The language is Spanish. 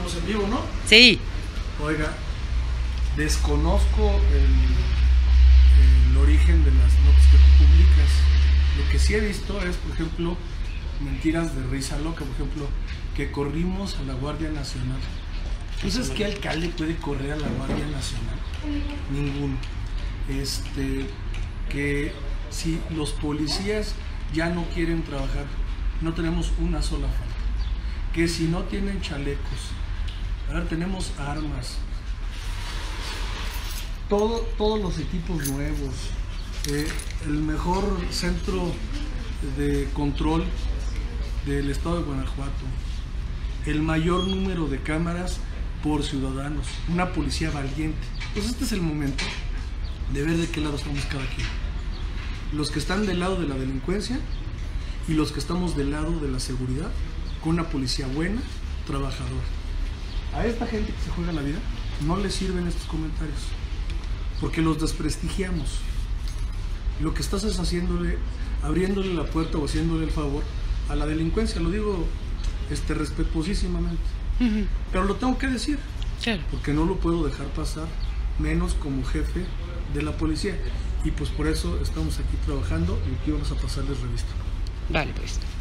estamos en vivo, ¿no? Sí. Oiga, desconozco el origen de las notas que tú publicas. Lo que sí he visto es, por ejemplo, mentiras de risa loca, por ejemplo, que corrimos a la Guardia Nacional. ¿Tú sabes qué alcalde puede correr a la Guardia Nacional? Ninguno. Que si los policías ya no quieren trabajar, no tenemos una sola falta. Que si no tienen chalecos, ahora tenemos armas, todos los equipos nuevos, el mejor centro de control del estado de Guanajuato, el mayor número de cámaras por ciudadanos, una policía valiente. Pues este es el momento de ver de qué lado estamos cada quien. Los que están del lado de la delincuencia y los que estamos del lado de la seguridad, con una policía buena, trabajadora. A esta gente que se juega la vida no le sirven estos comentarios, porque los desprestigiamos. Lo que estás es abriéndole la puerta o haciéndole el favor a la delincuencia. Lo digo respetuosísimamente, pero lo tengo que decir, Claro. porque no lo puedo dejar pasar, menos como jefe de la policía. Y pues por eso estamos aquí trabajando y aquí vamos a pasarles revista. Vale, pues.